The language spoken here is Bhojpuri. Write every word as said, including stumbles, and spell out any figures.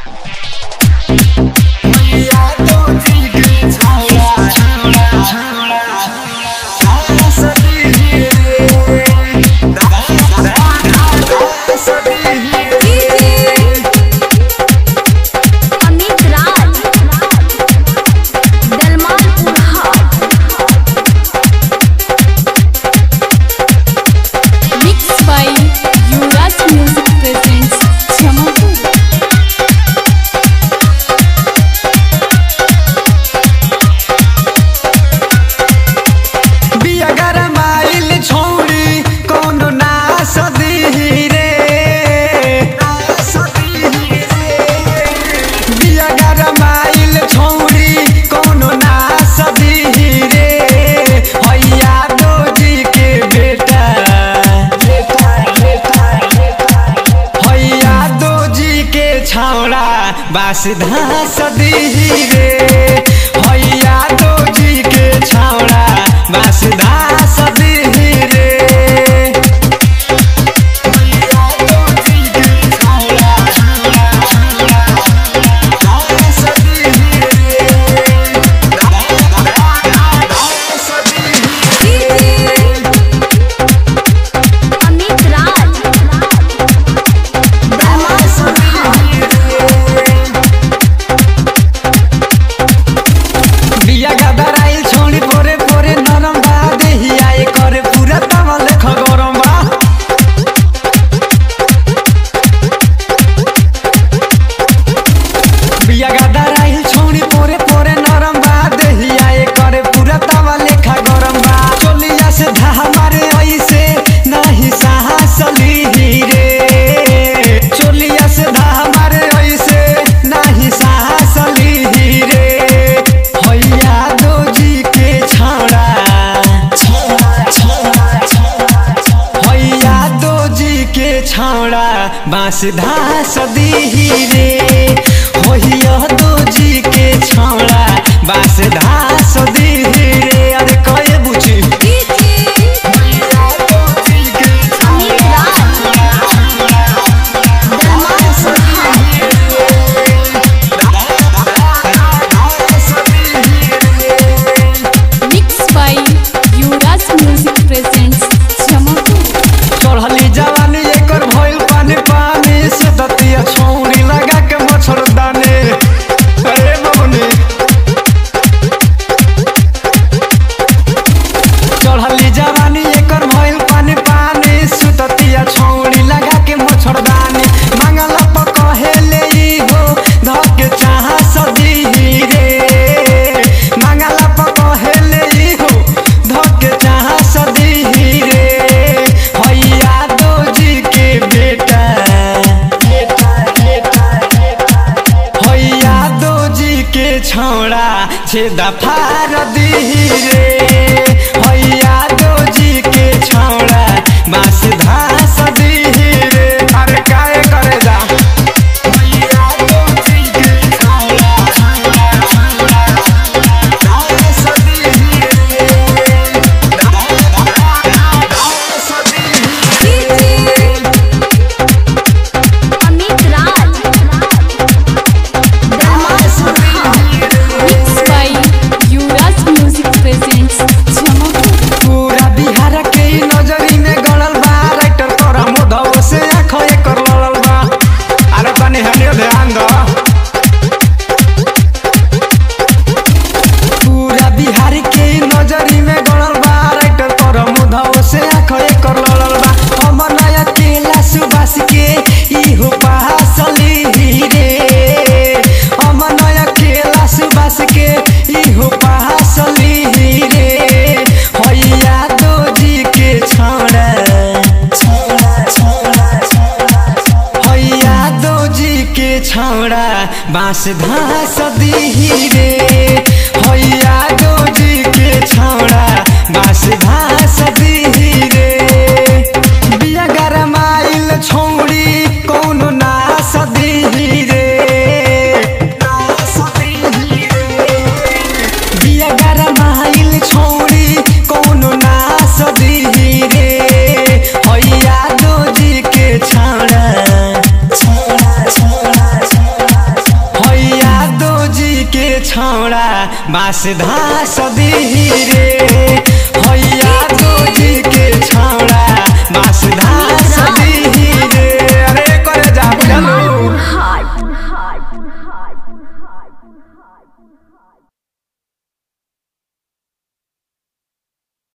बास धास दी रे भैया दो जी के छावड़ा बास धास दी रे भैया दो जी के छावड़ा छावड़ा छावड़ा धास दी रे धास दी रे अमित राज धास दी बिया गदराइल छोड़ी पोरे पोरे नरम बा देहिया ए करे पूरा तमल खगरम बा बिया गदराइल छोड़ी पोरे पोरे नरम बा देहिया ए करे पूरा तमल खगरम बा चोलिया से धाह मारे ऐसे नहीं साहस ली रे चोलिया से धाह मारे ऐसे नहीं साहस ली रे भैया दो जी के छावड़ा भैया दो जी के छावड़ा बांस धास दी रे भैया दो जी के छावड़ा बांस धास दी रे अरे कहे बुझी भैया दो जी के छावड़ा बांस दी mix by Yuvraj music presents Jamapur. चढ़ली जवानी एकर भइल पानी पानी से दतिया छौरी लगा के मच्छरदानी अरे बबनी चढ़ली जवानी एकर भइल पानी पानी से दतिया छौरी लगा के मच्छरदानी मंगला प कहेले ई हो धके चाह सदी रे मंगला प कहेले ई हो धके चाह सदी रे भैया दो जी के बेटा भैया दो जी के छौड़ा छेदा फार दी रे भैया दो जी के छौड़ा बांस धास दी रे अरे काहे करे जा भैया दो जी के छौड़ा छौड़ा छौड़ा धास दी रे धास दी रे Amit Raj mix by Yuvraj music presents Jamapur. पूरा बिहार के ई नजरी में गड़ल बा राइटर तोरा मोधव से आँख एकर लड़ल बा अरे तनी हनियो ध्यान दो पूरा बिहार के ई नजरी में गड़ल बा राइटर तोरा मोधव से आँख एकर लड़ल बा हम नया केला सुबास के ई हो पासली रे हम नया केला सुबास के ई हो पासली रे भैया दो जी के छौड़ा भैया दो जी के छौड़ा बांस धास दी रे भैया दो जी के छौड़ा बांस धास दी रे बिया गरमाइल छौड़ी कौनो नास दी रे बिया गरमाइल छौड़ी कौनो नास दी रे भैया दो जी के छौड़ा छौड़ा बास धास दी रे हैया दो जी के छौड़ा बास धास दी रे। अरे करे जा चलो।